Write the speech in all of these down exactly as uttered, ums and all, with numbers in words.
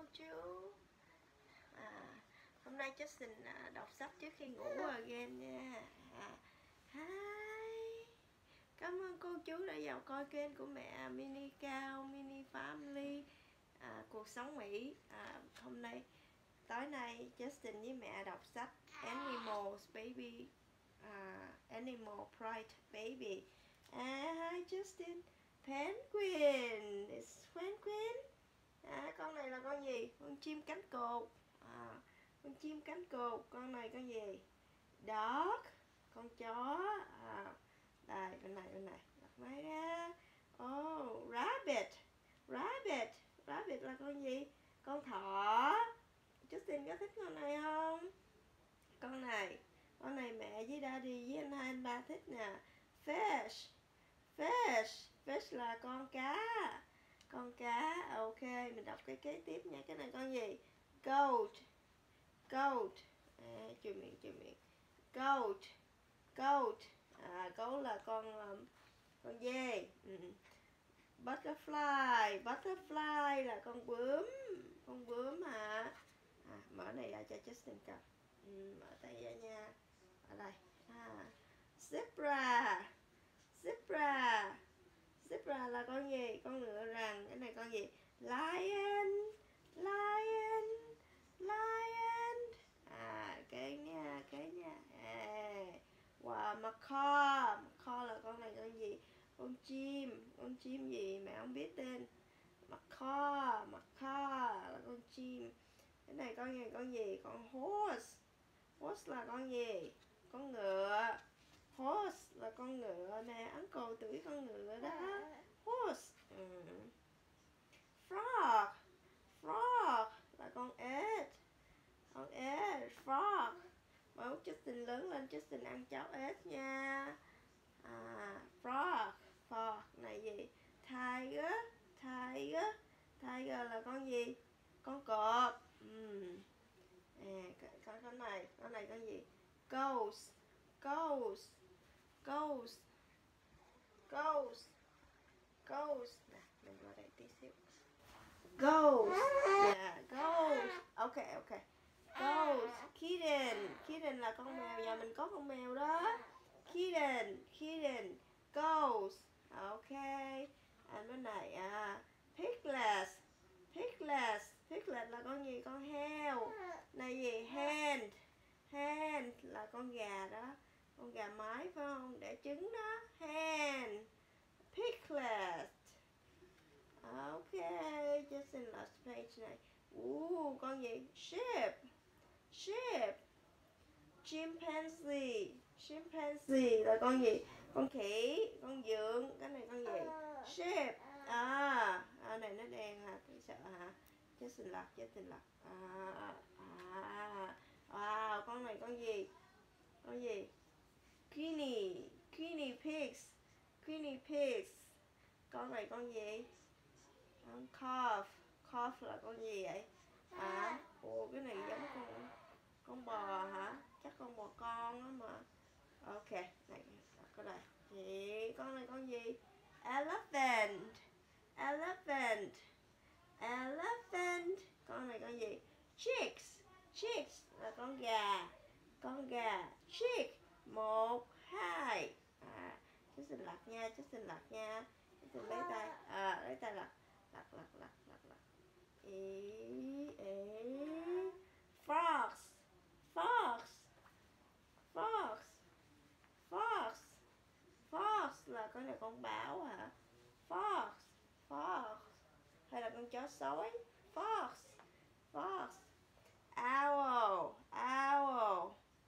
cô chú. À, hôm nay Justin à, đọc sách trước khi ngủ again nha. À, hi. Cảm ơn cô chú đã vào coi kênh của mẹ Mini Cao, Mini Family, à, cuộc sống Mỹ. À, hôm nay tối nay Justin với mẹ đọc sách Animals Baby, à, Animal Pride Baby. À, hi Justin. Penguin. It's penguin. À, con này là con gì? Con chim cánh cụt. À, con chim cánh cụt. Con này con gì? Dog. Con chó. À, đây bên này bên này đặt máy ra. Oh, rabbit. Rabbit. Rabbit là con gì? Con thỏ. Justin có thích con này không? Con này. Con này mẹ với daddy với anh hai anh ba thích nè. Fish. Fish. Fish là con cá. Con cá. Ok, mình đọc cái kế tiếp nha. Cái này con gì? Goat. Goat. À, chùi miệng chùi miệng. Goat. Goat. À, gấu là con um, con dê. Ừ. Butterfly. Butterfly là con bướm. Con bướm hả? À, mở này ra cho Justin cầm. Ừ, mở tay ra nha. Ở đây. À, zebra. Zebra. Zebra là con gì? Con ngựa rằng. Cái này con gì? Lion. Lion. Lion. À, cái nha, cái nha. À, wow, macaw. Macaw là con này con gì? Con chim. Con chim gì? Mẹ không biết tên. Macaw. Macaw là con chim. Cái này con gì? Con gì? Con horse. Horse là con gì? Con ngựa. Horse là con ngựa nè, uncle tuổi con ngựa đó. Horse. Ừ. Frog. Frog là con ếch. Con ếch. Frog. Mà lúc Justin lớn lên Justin ăn cháo ếch nha. À, frog. Frog này gì? Tiger. Tiger. Tiger là con gì? Con cọp. Ừ. À, con con này, con này con gì? Ghost. Ghost. Ghost. Ghost. Ghost. Nè, mình vào đây tí xíu. Ghost. Yeah, ghost. Ok, ok. Ghost. Kitten. Kitten là con mèo. Nhà mình có con mèo đó. Kitten. Kitten. Ghost. Ok. À, bên này à, piglet. Piglet. Piglet là con gì? Con heo. Này gì? Hen. Hen là con gà đó. Con gà mái phải không? Đẻ trứng đó. Hen. Piglet. Ok, Justin last page này. Uh, con gì? Sheep. Sheep. Chimpanzee. Chimpanzee là con gì? Con khỉ. Con dượng. Cái này con gì? Sheep. À, à này nó đen hả? Thấy sợ hả? Justin lật, Justin lật. À, à, wow, con này con gì? Con gì? Guinea. Guinea pigs. Guinea pigs. Con này con gì? Con calf. Calf là con gì vậy? À, ồ cái này giống con con bò hả? Chắc con bò con á mà. Ok, này có đây. Chị, con này con gì? Elephant. Elephant. Elephant. Con này con gì? Chicks. Chicks là con gà. Con gà. Chick. Một, hai. À, chú xin lật nha, chú xin lật nha. Chú xin lấy tay. À, lấy tay lật. Lật, lật, lật, lật, lật. Ý, ý. Fox. Fox. Fox. Fox. Fox là con này con báo hả? Fox. Fox. Hay là con chó sói? Fox. Fox. Owl. Owl.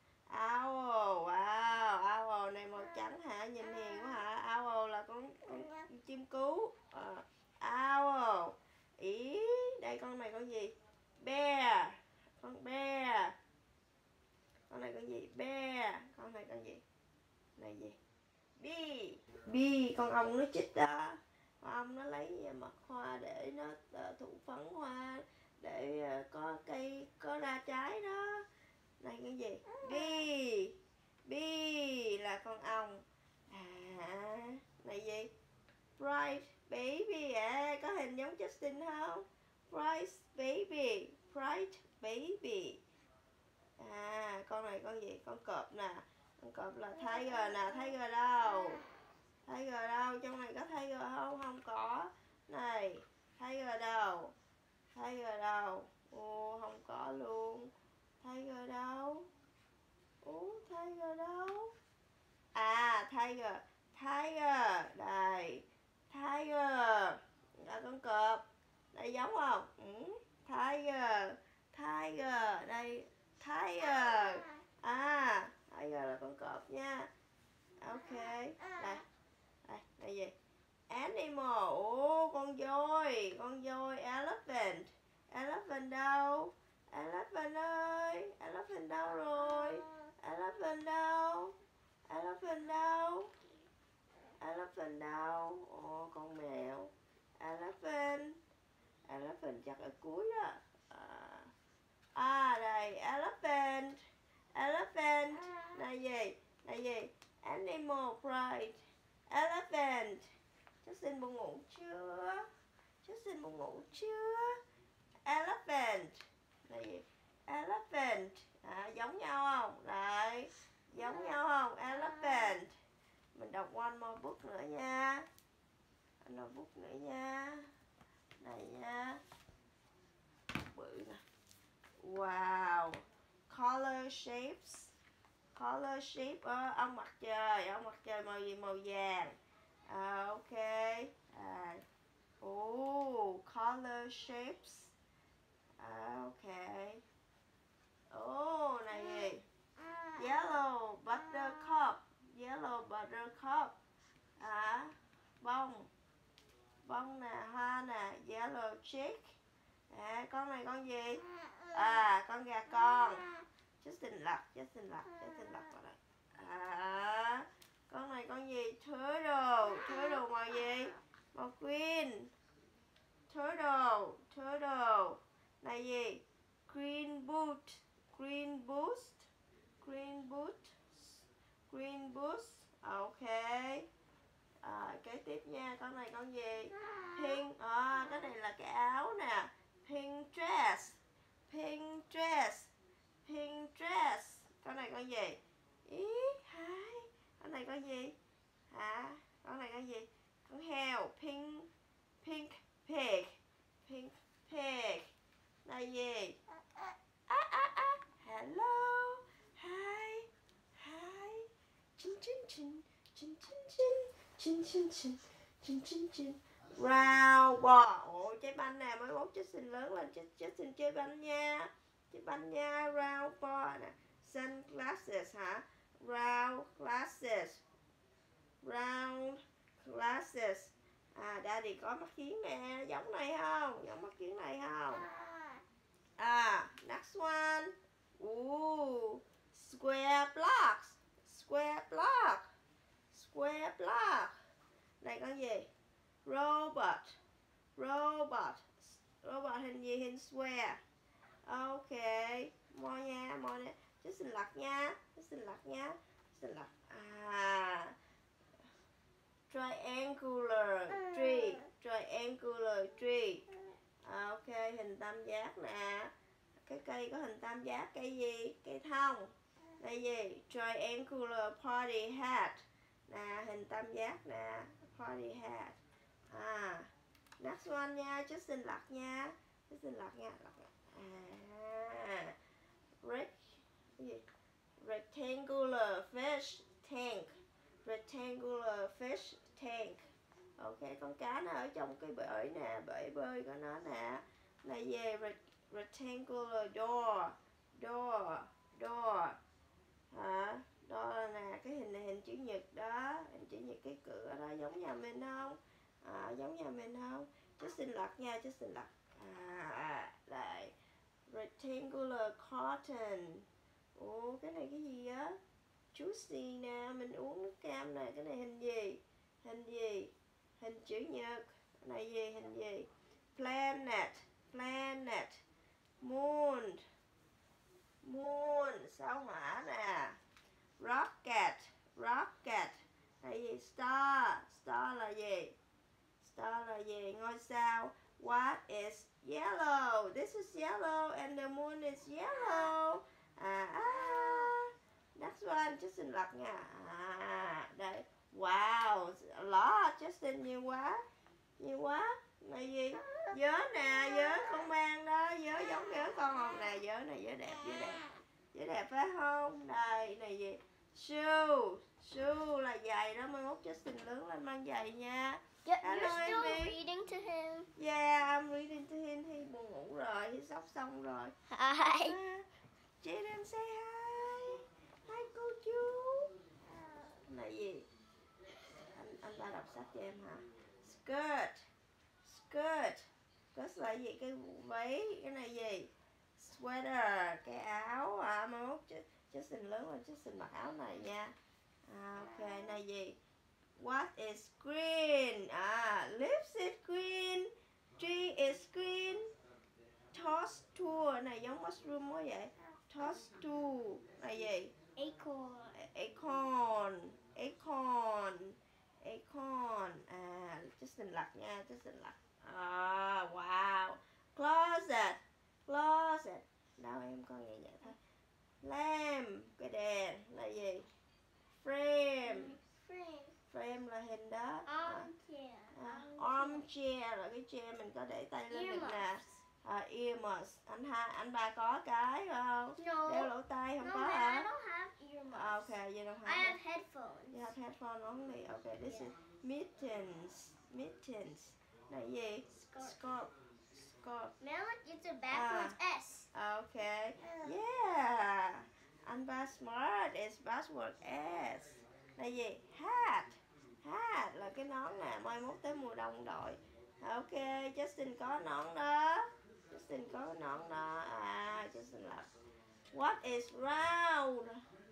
Owl. Wow. Owl này màu trắng hả? Nhìn hiền quá hả? Owl là con, con chim cú. À, owl. Ý. Đây con này con gì? Bear. Con bear. Con này con gì? Bear. Con này con gì? Này gì? Bee. Bee. Con ong nó chích đó. Con ong nó lấy mật hoa để nó thụ phấn hoa để có cây có ra trái đó. Này cái gì? Bee. Bee là con ong. À, này gì? Bright baby à, có hình giống Justin không? bright baby, bright baby. À, con này con gì? Con cọp nè. Con cọp là tiger nè. Tiger đâu? Tiger đâu? Trong này có tiger không? Không có. Này, tiger đâu? Tiger đâu? Ồ, không có luôn. Tiger đâu? Ồ, tiger đâu? À, tiger. Tiger. Đây. Tiger. Là con cọp. Đây giống không? Ừ. Tiger. Tiger. Đây. Tiger. À, tiger là con cọp nha. Ok. Đây. Đây, đây gì? Animal. Ồ, con voi. Con voi. Elephant. Elephant đâu? Elephant ơi. Elephant đâu rồi? Elephant đâu? Elephant đâu? Elephant đâu? Ồ, con mèo. Elephant. Elephant chắc ở cuối đó. À, à đây. Elephant. Elephant. Này gì? Này gì? Animal pride. Elephant. Justin buồn ngủ chưa? Justin buồn ngủ chưa? Elephant. Này gì? Elephant. À, giống nhau không? Đấy. Giống nhau không? Elephant. Mình đọc one more book nữa nha. One more book nữa nha. Này nha. Bự nè. Wow. Color shapes. Color shape. Ờ, ông mặt trời. Ông mặt trời màu gì? Màu vàng. À, ok. À. Oh, color shapes. À, ok. Oh, này gì? Yellow buttercup. Yellow buttercup. À, bông. Bông nè, hoa nè. Yellow chick. À, con này con gì? À, con gà con. Justin lật, Justin lật, Justin lật vào đây. À, con này con gì? Turtle. Turtle màu gì? Màu green. Turtle. Turtle. Này gì? Green boot. Green boost. Green boot. Green boost. Ok. À, kế tiếp nha. Con này con gì? Pink. À, cái này là cái áo nè. Pink dress. Pink dress. Pink dress. Con này con gì? Ý, hai. Con này con gì? Hả? Con này con gì? Con heo. Pink. Pink pig. Pink pig. Này gì? À, à, à. Hello. Hi. Hi. Chin chin chin. Chin chin chin. Chin chin chin. Chin chin chin. Round ball. Ồ, trái banh nè. Mới mốt Justin lớn lên. Justin chơi banh nha. Chơi banh nha. Round ball nè. Sunglasses hả? Round glasses. Round glasses. À, Daddy có mắt kiến nè. Giống này không? Giống mắt kiến này không? À, next one. Ooh, square blocks. Square block. Square block. Này con gì? Robot. Robot. Robot hình gì? Hình square. Ok. Mo nha, mo nha. Justin lật nha. Justin lật nha. Justin lật. À. Triangular tree. Triangular tree. À, ok, hình tam giác nè. Cái cây có hình tam giác. Cây gì? Cây thông. Đây gì? Triangular party hat. Nè, hình tam giác nè. Party hat. À, next one nha. Justin lật nha. Justin lật nha. Lật nha. À, Rect, cái gì? Rectangular fish tank. Rectangular fish tank. Ok, con cá nó ở trong cái bể nè. Bể bơi của nó nè. Này về rectangular door. Door. Door. Hả? Door nè. Cái hình này hình chữ nhật đó. Hình chữ nhật cái cửa đó. Giống nhà mình không? À, giống nhà mình không? Justin lật nha. Justin lật. À, đây. Rectangular cotton. Ồ, cái này cái gì á? Juicy nè. Mình uống nước cam nè. Cái này hình gì? Hình gì? Hình chữ nhật. Cái này gì? Hình gì? Planet. Planet. Moon. Moon. Sao hỏa nè. Rocket. Rocket. Cái gì? Star. Star là gì? Star là gì? Ngôi sao. What is yellow? This is yellow and the moon is yellow. À, à. Next one, Justin lật nha. À, đây. Wow, a lot. Justin nhiều quá. Nhiều quá. Là gì? Dớ nè, dớ con mang đó. Dớ giống dớ con không nè. Dớ này, dớ đẹp, dớ đẹp. Dớ đẹp phải không? Đây, này gì? Shoe. Shoe là giày đó. Mai mốt Justin lớn lên mang giày nha. Yep, Hello, you're still Amy. reading to him. Yeah, I'm reading to him. He buồn ngủ rồi. He sắp xong rồi. Hi. À, Jaden say hi. Hi cô chú. Là gì? Anh, anh ta đọc sách cho em hả? Skirt. Skirt. Skirt là gì? Cái váy. Cái này gì? Sweater. Cái áo. À, mai mốt Justin lớn rồi. Justin mặc áo này nha. À, ok. Này gì? What is green? À, lips is green. Tree is green. Toss tour. Này giống mushroom quá vậy. Toss tool. Là gì? Acorn. Acorn. Acorn. Acorn. À, Justin lật nha. Justin lật. À, wow. Closet. Closet. Đâu em con nghe vậy thôi. Lamp. Cái đèn. Là gì? Frame. Frame. Frame là hình đó. Armchair. À, armchair là cái chair mình có để tay lên được nè. À, earmuffs. Anh ha, anh ba có cái không? No. Đeo lỗ tai không No, có man, I hả? don't have earmuffs. Ah, okay, you don't I have have it. headphones. You have headphone only. Okay, this Yeah. is mittens. Mittens. Là gì? Scarf. Scarf. Scarf. Man, look, it's a backwards S. Okay. Yeah. Anh ba smart is password S. Là gì? Hat. Hat là cái nón nè. Mai mốt tới mùa đông đội. Ok, Justin có nón đó. Justin có cái nón đó. À, Justin là what is round?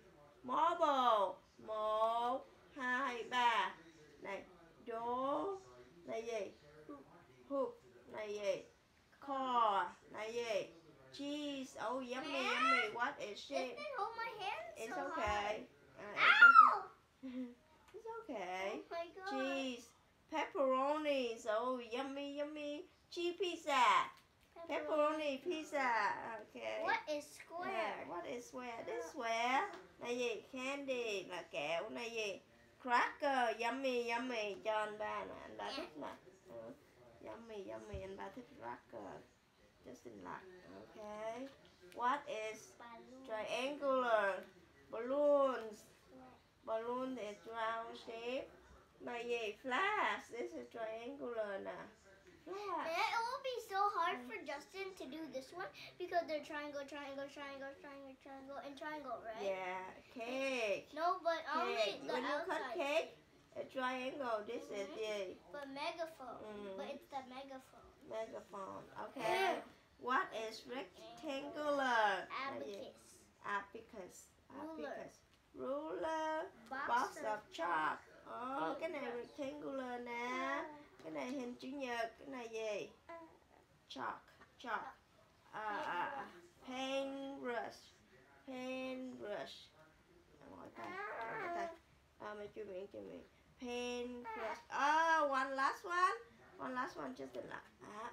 Marble. Một, hai, ba. Này, đố. Là gì? Hoop. Là gì? Car. Là gì? Cheese. Oh, yummy, yummy. What is shape? It didn't hold my hand It's so okay. hard. Uh, it's Ow! okay. It's okay. Oh my god. Cheese. Pepperoni. So yummy, yummy. Cheese pizza. Pepperoni pizza. Okay. What is square? Yeah, what is square? This square. Là gì? Candy là kẹo. Là gì? Cracker. Yummy, yummy. Cho anh ba nè. Anh ba thích nè. Ừ. Yummy, yummy. Anh ba thích cracker. Justin like. Okay. What is Balloon. triangular? Balloons. Balloon is round shape. Là gì? Flash. This is triangular nè. Flash. And it will be so hard for Justin to do this one because they're triangle, triangle, triangle, triangle, triangle, and triangle, right? Yeah. Cake. No, but only Cake. the When you cut outside. cake, a triangle. This is Mhm. the But megaphone. Mm. But it's the megaphone. megaphone. Okay. What is rectangular? Là gì? Abacus. Abacus. Ruler. Abacus. Ruler. Box, Box of of chalk. Oh, Paint cái này brush. rectangular nè. Cái này hình chữ nhật. Cái này gì? Chalk. Chalk. À, à, à. Paint brush. Paint brush. Ngồi tay. Ngồi tay. À, mày chưa miệng, chưa miệng. Paint brush. Oh, one last one. One last one, just like. À,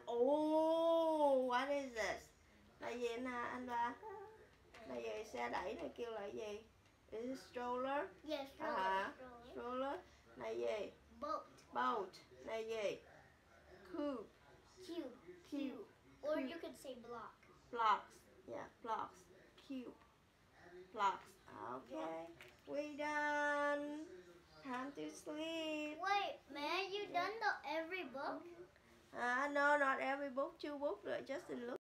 oh, what is this? Là gì nè, anh ba? Là gì? Xe đẩy này kêu là gì? Is it stroller? Yes, stroller. À, stroller. stroller. Là gì? Boat. Boat. Là gì? Cube. Cube. Cube. Or you could say block. Blocks. Yeah, blocks. Cube. Blocks. Okay. We done. Time to sleep. Wait, man, you done the every book? Uh, no, not every book. Two books. Just in look.